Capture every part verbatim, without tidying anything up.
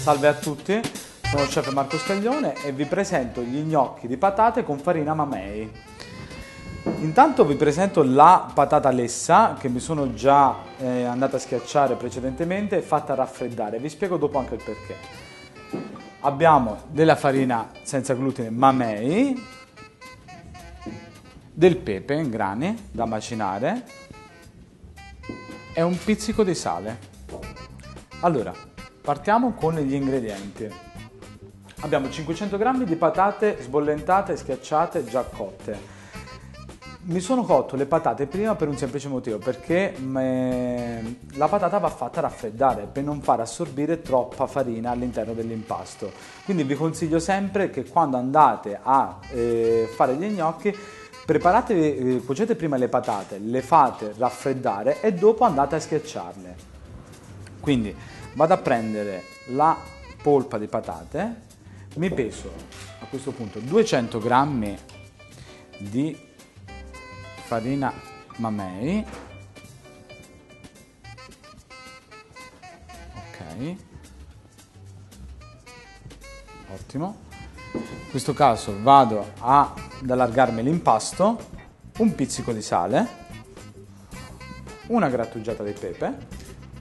Salve a tutti, sono il chef Marco Scaglione e vi presento gli gnocchi di patate con farina Mamei. Intanto vi presento la patata lessa che mi sono già eh, andata a schiacciare precedentemente e fatta raffreddare, vi spiego dopo anche il perché. Abbiamo della farina senza glutine Mamei, del pepe in grani da macinare e un pizzico di sale. Allora, partiamo con gli ingredienti. Abbiamo cinquecento grammi di patate sbollentate, schiacciate, già cotte. Mi sono cotto le patate prima per un semplice motivo, perché me... la patata va fatta raffreddare per non far assorbire troppa farina all'interno dell'impasto. Quindi vi consiglio sempre che quando andate a eh, fare gli gnocchi, preparate, eh, cuocete prima le patate, le fate raffreddare e dopo andate a schiacciarle. Quindi vado a prendere la polpa di patate, mi peso a questo punto duecento grammi di farina Mamei, ok, ottimo. In questo caso vado a, ad allargarmi l'impasto, un pizzico di sale, una grattugiata di pepe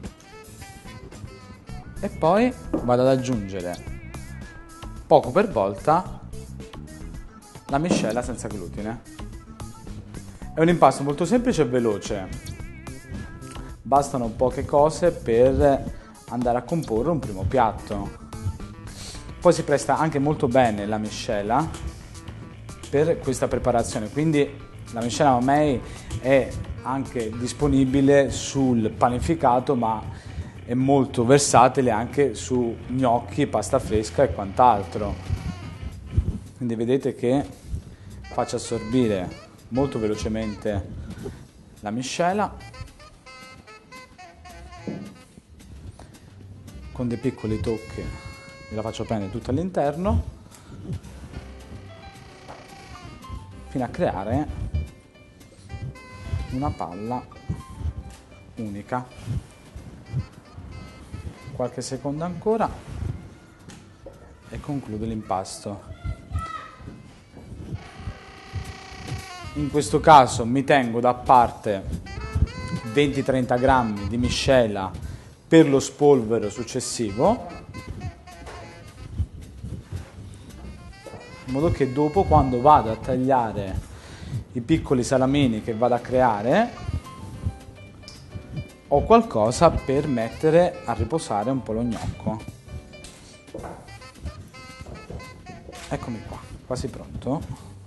e poi vado ad aggiungere poco per volta la miscela senza glutine. È un impasto molto semplice e veloce, bastano poche cose per andare a comporre un primo piatto. Poi si presta anche molto bene la miscela per questa preparazione, quindi la miscela Mamei è anche disponibile sul panificato, ma è molto versatile anche su gnocchi, pasta fresca e quant'altro. Quindi vedete che faccio assorbire molto velocemente la miscela con dei piccoli tocchi, la faccio prendere tutta all'interno fino a creare una palla unica. Qualche secondo ancora e concludo l'impasto. In questo caso mi tengo da parte venti trenta grammi di miscela per lo spolvero successivo, in modo che dopo, quando vado a tagliare i piccoli salamini che vado a creare, ho qualcosa per mettere a riposare un po' lo gnocco. Eccomi qua, quasi pronto.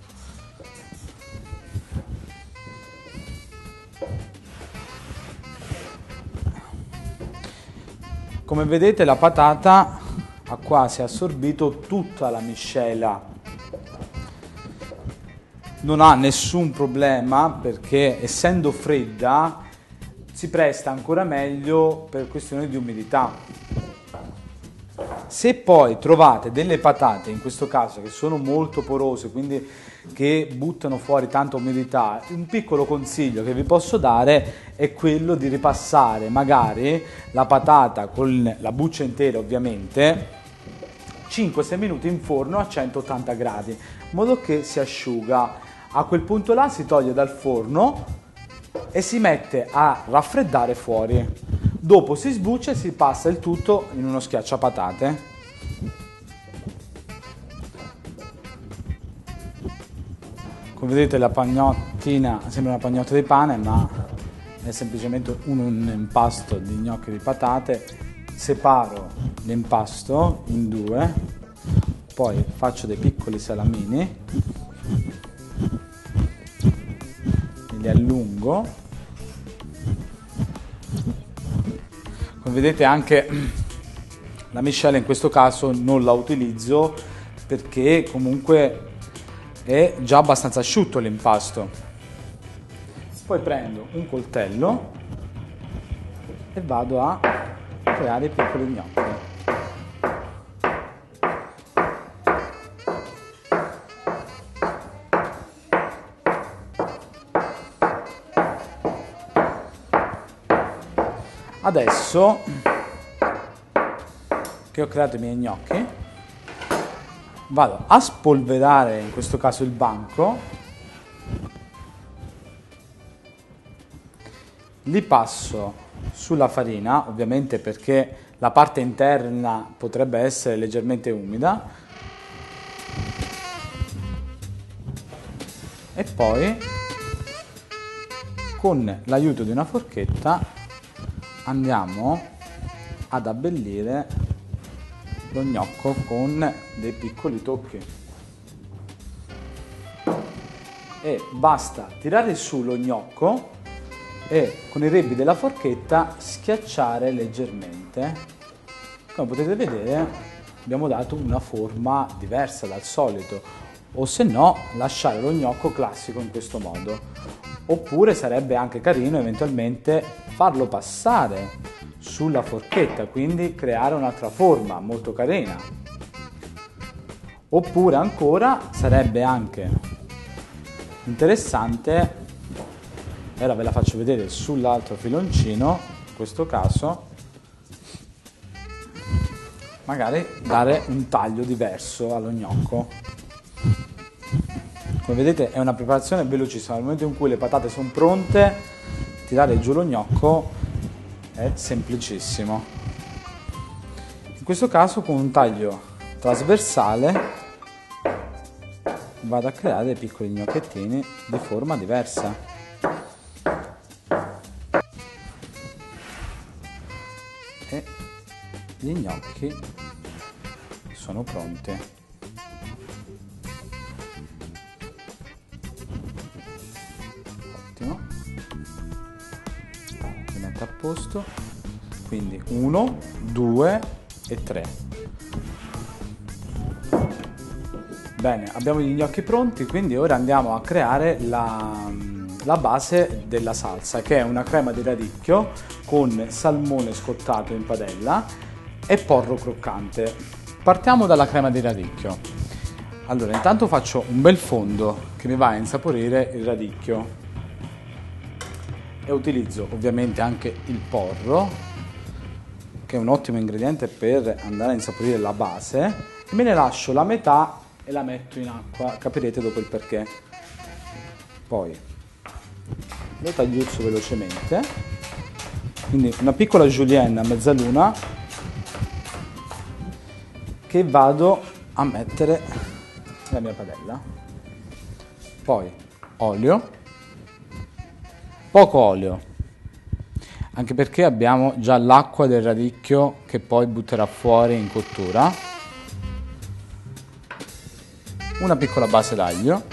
Come vedete la patata ha quasi assorbito tutta la miscela. Non ha nessun problema perché, essendo fredda, si presta ancora meglio per questione di umidità. Se poi trovate delle patate, in questo caso, che sono molto porose, quindi che buttano fuori tanta umidità, un piccolo consiglio che vi posso dare è quello di ripassare magari la patata con la buccia intera, ovviamente, cinque sei minuti in forno a centottanta gradi, in modo che si asciuga. A quel punto là si toglie dal forno e si mette a raffreddare fuori. Dopo si sbuccia e si passa il tutto in uno schiacciapatate. Come vedete la pagnottina sembra una pagnotta di pane, ma è semplicemente un, un impasto di gnocchi di patate. Separo l'impasto in due, poi faccio dei piccoli salamini, li allungo. Come vedete anche la miscela in questo caso non la utilizzo perché comunque è già abbastanza asciutto l'impasto. Poi prendo un coltello e vado a creare i piccoli gnocchi. Adesso che ho creato i miei gnocchi, vado a spolverare in questo caso il banco, li passo sulla farina, ovviamente perché la parte interna potrebbe essere leggermente umida, e poi con l'aiuto di una forchetta andiamo ad abbellire lo gnocco con dei piccoli tocchi. E basta tirare su lo gnocco e con i rebbi della forchetta schiacciare leggermente. Come potete vedere abbiamo dato una forma diversa dal solito, o se no lasciare lo gnocco classico in questo modo. Oppure sarebbe anche carino eventualmente farlo passare sulla forchetta, quindi creare un'altra forma molto carina. Oppure ancora sarebbe anche interessante, e ora ve la faccio vedere sull'altro filoncino, in questo caso magari dare un taglio diverso allo gnocco. Come vedete è una preparazione velocissima, nel momento in cui le patate sono pronte, tirare giù lo gnocco è semplicissimo. In questo caso con un taglio trasversale vado a creare dei piccoli gnocchettini di forma diversa. E gli gnocchi sono pronti. A posto, quindi uno, due e tre. Bene, abbiamo gli gnocchi pronti, quindi ora andiamo a creare la, la base della salsa, che è una crema di radicchio con salmone scottato in padella e porro croccante. Partiamo dalla crema di radicchio. Allora, intanto faccio un bel fondo che mi va a insaporire il radicchio. E utilizzo ovviamente anche il porro, che è un ottimo ingrediente per andare a insaporire la base, e me ne lascio la metà e la metto in acqua, capirete dopo il perché. Poi lo tagliuzzo velocemente, quindi una piccola julienne a mezzaluna che vado a mettere nella mia padella. Poi olio, poco olio, anche perché abbiamo già l'acqua del radicchio che poi butterà fuori in cottura. Una piccola base d'aglio,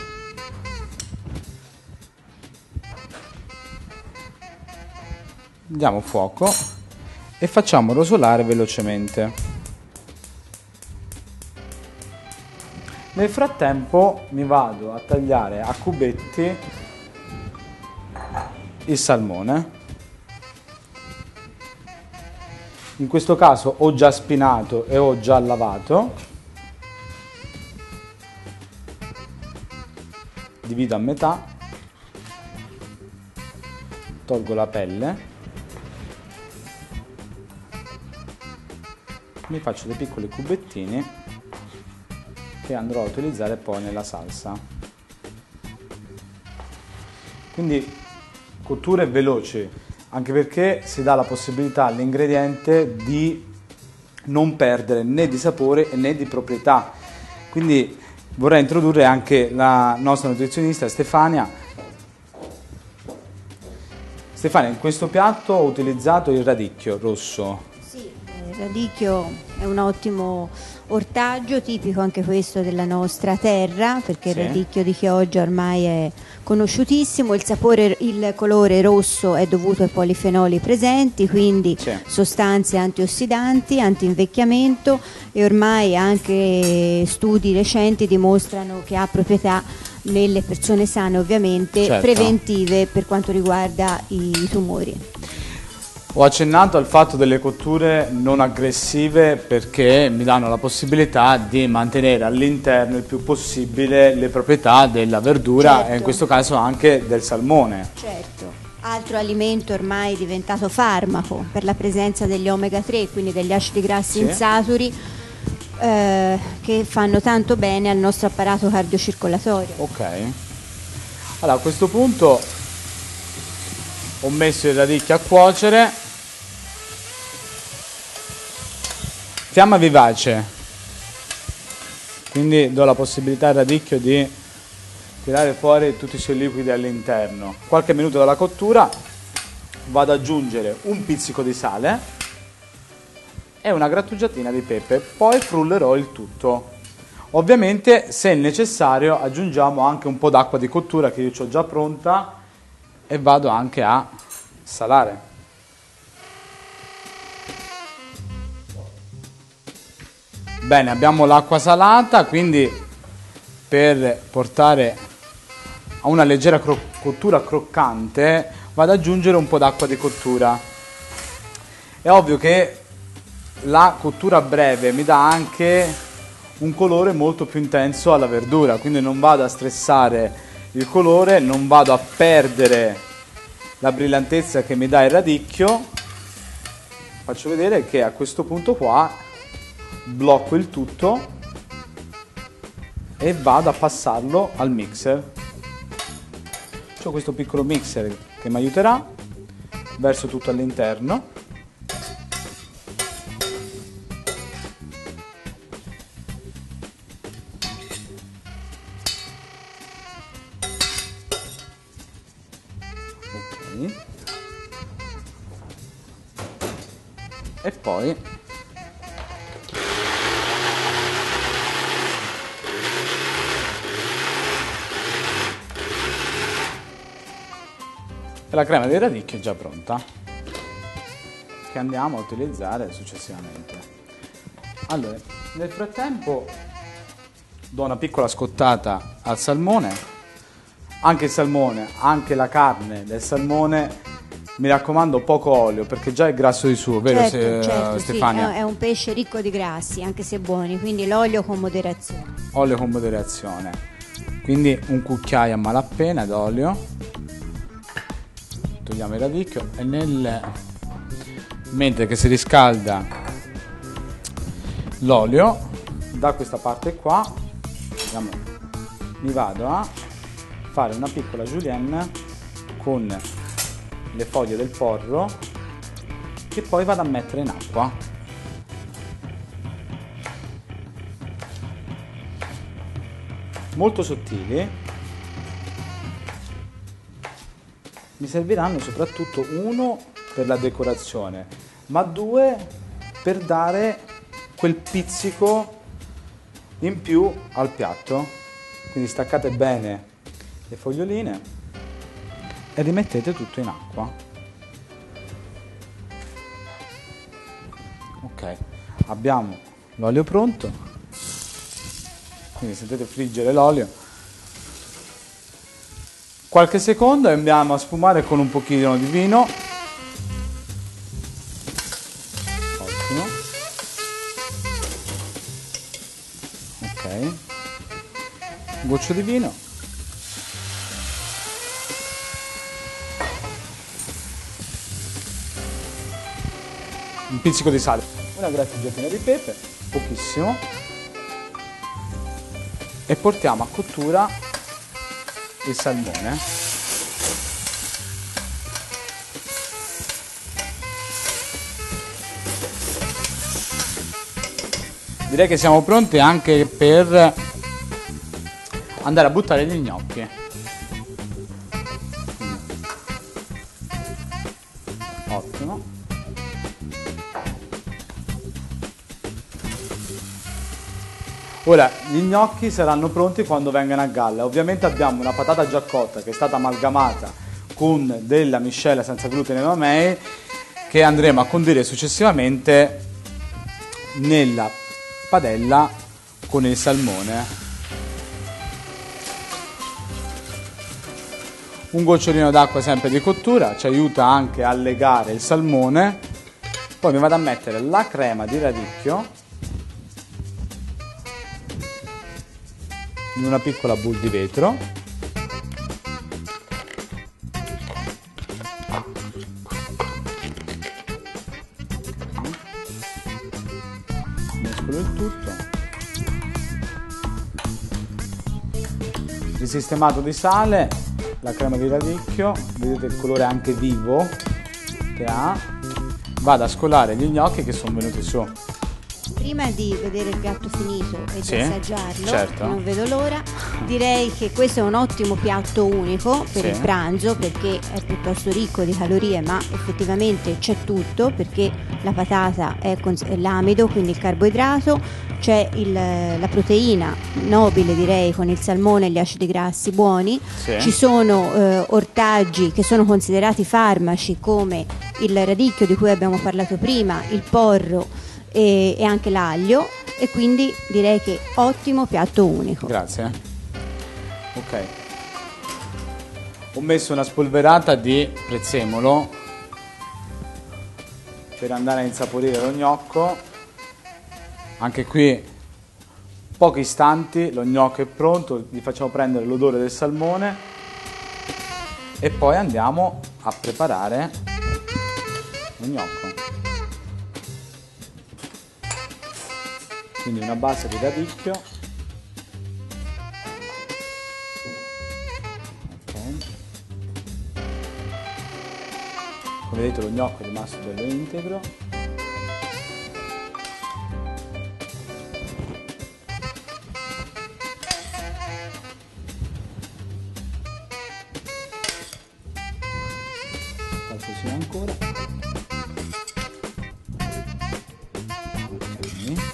diamo fuoco e facciamo rosolare velocemente. Nel frattempo mi vado a tagliare a cubetti il salmone. In questo caso ho già spinato e ho già lavato. Divido a metà, tolgo la pelle, mi faccio dei piccoli cubettini che andrò a utilizzare poi nella salsa. Quindi cotture veloci, anche perché si dà la possibilità all'ingrediente di non perdere né di sapore né di proprietà. Quindi vorrei introdurre anche la nostra nutrizionista Stefania. Stefania, in questo piatto ho utilizzato il radicchio rosso. Sì, il radicchio è un ottimo ortaggio, tipico anche questo della nostra terra, perché sì, il radicchio di Chioggia ormai è conosciutissimo. Il sapore, il colore rosso è dovuto ai polifenoli presenti, quindi sì, sostanze antiossidanti, antinvecchiamento, e ormai anche studi recenti dimostrano che ha proprietà nelle persone sane, ovviamente, certo, preventive per quanto riguarda i tumori. Ho accennato al fatto delle cotture non aggressive perché mi danno la possibilità di mantenere all'interno il più possibile le proprietà della verdura, certo, e in questo caso anche del salmone. Certo. altro alimento ormai diventato farmaco per la presenza degli omega tre, quindi degli acidi grassi sì. insaturi, eh, che fanno tanto bene al nostro apparato cardiocircolatorio. Ok, allora a questo punto ho messo il radicchio a cuocere, fiamma vivace, quindi do la possibilità al radicchio di tirare fuori tutti i suoi liquidi all'interno. Qualche minuto dalla cottura vado ad aggiungere un pizzico di sale e una grattugiatina di pepe, poi frullerò il tutto. Ovviamente, se necessario, aggiungiamo anche un po' d'acqua di cottura che io ho già pronta e vado anche a salare. Bene, abbiamo l'acqua salata, quindi per portare a una leggera cro- cottura croccante vado ad aggiungere un po' d'acqua di cottura. È ovvio che la cottura breve mi dà anche un colore molto più intenso alla verdura, quindi non vado a stressare il colore, non vado a perdere la brillantezza che mi dà il radicchio. Faccio vedere che a questo punto qua blocco il tutto e vado a passarlo al mixer. C'ho questo piccolo mixer che mi aiuterà, verso tutto all'interno. Ok. E poi la crema di radicchio è già pronta, che andiamo a utilizzare successivamente. Allora, nel frattempo do una piccola scottata al salmone. Anche il salmone, anche la carne del salmone, mi raccomando poco olio, perché già è grasso di suo, vero Certo, se, certo, Stefania? sì, è un pesce ricco di grassi, anche se buoni, quindi l'olio con moderazione. Olio con moderazione, quindi un cucchiaio a malapena d'olio. Togliamo il radicchio e nel mentre che si riscalda l'olio da questa parte qua, diciamo, mi vado a fare una piccola julienne con le foglie del porro che poi vado a mettere in acqua. Molto sottili. Mi serviranno soprattutto uno per la decorazione, ma due per dare quel pizzico in più al piatto. Quindi staccate bene le foglioline e rimettete tutto in acqua. Ok, abbiamo l'olio pronto, quindi sentite friggere l'olio. Qualche secondo e andiamo a sfumare con un pochino di vino. Ottimo. Ok. Un goccio di vino. Un pizzico di sale. Una grattugiatina di pepe, pochissimo. E portiamo a cottura il salmone. Direi che siamo pronti anche per andare a buttare gli gnocchi. Ottimo. Ora, gli gnocchi saranno pronti quando vengano a galla. Ovviamente abbiamo una patata già cotta che è stata amalgamata con della miscela senza glutine e mamei che andremo a condire successivamente nella padella con il salmone. Un gocciolino d'acqua sempre di cottura ci aiuta anche a legare il salmone. Poi mi vado a mettere la crema di radicchio in una piccola bowl di vetro. tutto. Risistemato di sale, la crema di radicchio, vedete il colore anche vivo che ha. Vado a scolare gli gnocchi che sono venuti su. Prima di vedere il piatto finito e Sì, di assaggiarlo, certo. non vedo l'ora, direi che questo è un ottimo piatto unico per Sì. il pranzo, perché è piuttosto ricco di calorie, ma effettivamente c'è tutto, perché la patata è, cons- è l'amido, quindi il carboidrato, c'è il- la proteina nobile, direi, con il salmone e gli acidi grassi buoni, Sì. ci sono eh, ortaggi che sono considerati farmaci, come il radicchio di cui abbiamo parlato prima, il porro e, e anche l'aglio, e quindi direi che ottimo piatto unico. Grazie. Ok. Ho messo una spolverata di prezzemolo per andare a insaporire lo gnocco. Anche qui pochi istanti, lo gnocco è pronto, gli facciamo prendere l'odore del salmone e poi andiamo a preparare lo gnocco. Quindi una base di radicchio. Ok. Come vedete lo gnocco è rimasto bello integro. Qualcosina ancora. Ok.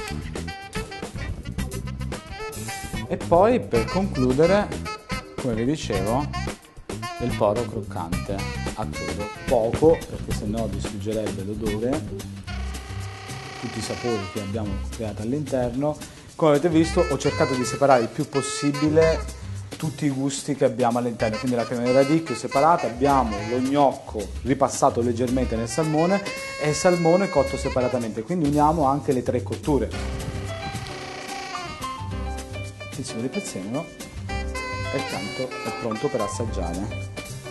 E poi per concludere, come vi dicevo, il porro croccante a crudo. Poco, perché sennò distruggerebbe l'odore, tutti i sapori che abbiamo creato all'interno. Come avete visto ho cercato di separare il più possibile tutti i gusti che abbiamo all'interno, quindi la crema di radicchio separata, abbiamo lo gnocco ripassato leggermente nel salmone e il salmone cotto separatamente, quindi uniamo anche le tre cotture. Pizzico di prezzemolo e il piatto è pronto per assaggiare.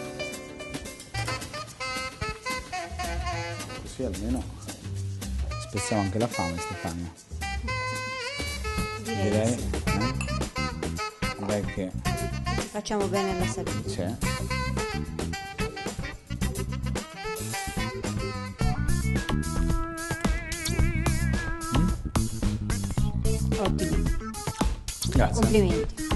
Così almeno spezziamo anche la fame, Stefania. Direi, Direi, sì. eh? Direi che Ci facciamo bene alla salute. c'è. Ottimo, Grazie. complimenti.